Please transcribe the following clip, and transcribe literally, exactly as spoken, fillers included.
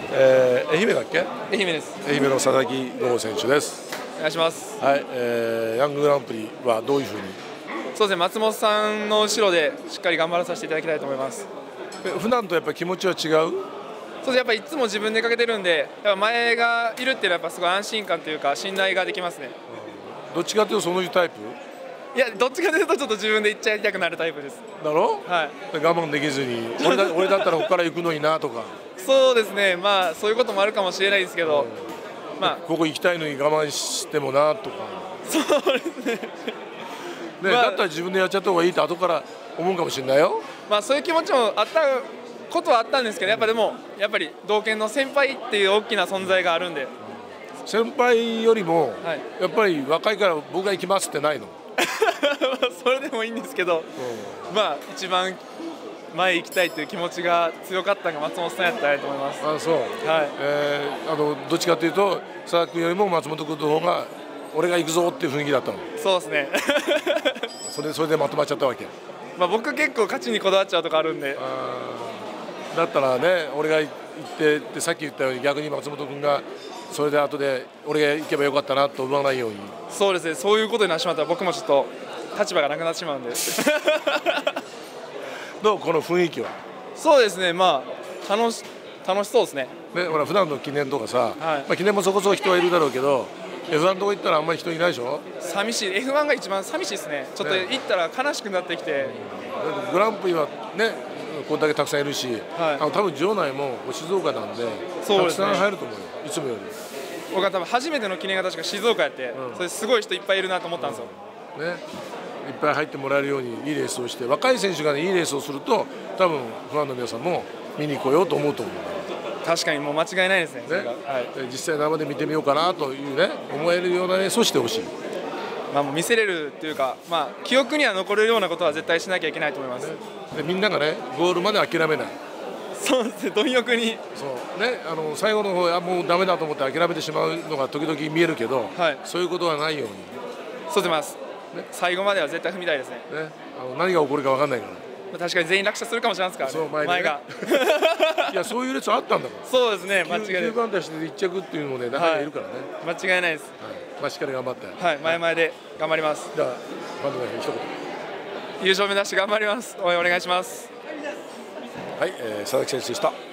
えー、愛媛だっけ？ 愛媛です。 愛媛の佐々木朗選手です。 お願いします。 はい、えー、ヤンググランプリはどういうふうに？ そうですね、松本さんの後ろでしっかり頑張らさせていただきたいと思います。 普段とやっぱり気持ちは違う？ そうですね、やっぱいつも自分でかけてるんで、やっぱ前がいるっていうのはやっぱすごい安心感というか信頼ができますね。 うん、どっちかというとそういうタイプ？ いや、どっちかというとちょっと自分で行っちゃいたくなるタイプです。 だろ？ はい。 我慢できずに俺だ俺だったらここから行くのになとか。 そうですね、まあそういうこともあるかもしれないですけど、 うん、 まあここ行きたいのに我慢してもなとか。 そうですね。ね、 まあ、だったら自分でやっちゃった方がいいって後から思うかもしれないよ。 まあそういう気持ちもあったことはあったんですけど、やっぱでもやっぱり同県の先輩っていう大きな存在があるんで。 先輩よりも、 はい、 やっぱり若いから僕が行きますってないの？ それでもいいんですけど、うん、まあ一番前行きたいという気持ちが強かったのが松本さんやったらと思います。 あ、そう。はい。えー、あのどっちかというと佐々木君よりも松本君の方が俺が行くぞっていう雰囲気だったの？ そうですね。 それそれでまとまっちゃったわけ？ まあ僕結構勝ちにこだわっちゃうとこあるんで。 だったらね、俺が行ってってさっき言ったように逆に松本君がそれで後で俺が行けばよかったなと思わないように。 そうですね、そういうことになってしまったら僕もちょっと立場がなくなってしまうんで。 どうこの雰囲気は？ そうですね、まあ楽し楽しそうですね。 ね、ほら普段の記念とかさ、はい、まあ記念もそこそこ人はいるだろうけど、エフワン のとこ行ったらあんまり人いないでしょ？ 寂しい。エフワン が一番寂しいですね。ちょっと行ったら悲しくなってきて。ね、 グランプリはね、これだけたくさんいるし、はい、あの多分場内も静岡なんで、そうですね、たくさん入ると思うよ、いつもより。 僕は多分初めての記念が確か静岡やって、うん、それすごい人いっぱいいるなと思ったんですよ。 うん、ね、いっぱい入ってもらえるようにいいレースをして、若い選手が、ね、いいレースをすると多分ファンの皆さんも見に来ようと思うと思う。 確かにもう間違いないですね。ね、 はい、実際生で見てみようかなというね、思えるようなレースをしてほしい。 まあもう見せれるというか、まあ、記憶には残れるようなことは絶対しなきゃいけないと思います。 でみんながね、ゴールまで諦めない。 そうですね、貪欲に。 そうね、あの最後の方、あ、もうダメだと思って諦めてしまうのが時々見えるけど、はい、そういうことはないように。 そうします、ね、最後までは絶対踏みたいですね。ね、 あの何が起こるか分かんないから。 確かに全員落車するかもしれないですからね、前, ね前が。 いや、そういう列あったんだから。 そうですね、間違いない。きゅうばん手していっ着っていうのもね、中にいるからね。 はい、間違いないです。はい、 まあ、しっかり頑張って。 はい、前々で頑張ります。 じゃあ、ファンの一言。 優勝目指して頑張ります。応援お願いします。 はい、えー、佐々木選手でした。